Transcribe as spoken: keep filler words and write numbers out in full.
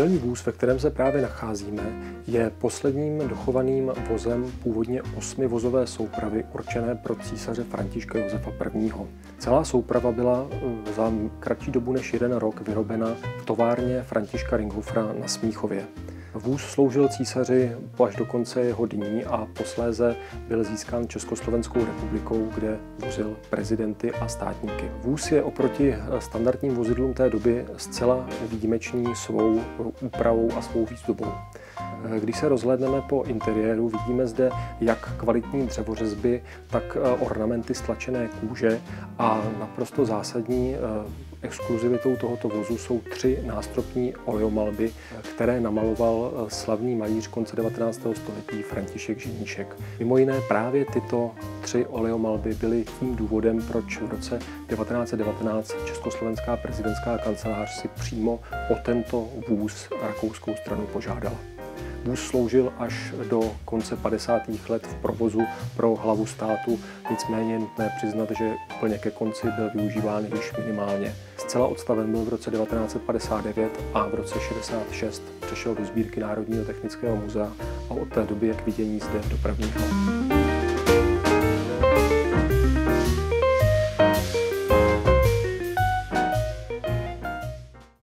Divadelní vůz, ve kterém se právě nacházíme, je posledním dochovaným vozem původně osmivozové soupravy určené pro císaře Františka Josefa prvního. Celá souprava byla za kratší dobu než jeden rok vyrobena v továrně Františka Ringhofera na Smíchově. Vůz sloužil císaři až do konce jeho dní a posléze byl získán Československou republikou, kde vozil prezidenty a státníky. Vůz je oproti standardním vozidlům té doby zcela výjimečný svou úpravou a svou výzdobou. Když se rozhlédneme po interiéru, vidíme zde jak kvalitní dřevořezby, tak ornamenty z tlačené kůže a naprosto zásadní exkluzivitou tohoto vozu jsou tři nástropní oleomalby, které namaloval slavný malíř konce devatenáctého století František Ženíšek. Mimo jiné právě tyto tři oleomalby byly tím důvodem, proč v roce devatenáct set devatenáct československá prezidentská kancelář si přímo o tento vůz rakouskou stranu požádala. Vůz sloužil až do konce padesátých let v provozu pro hlavu státu, nicméně je nutné přiznat, že úplně ke konci byl využíván již minimálně. Zcela odstaven byl v roce devatenáct set padesát devět a v roce šedesát šest přešel do sbírky Národního technického muzea a od té doby je k vidění zde v dopravních halách.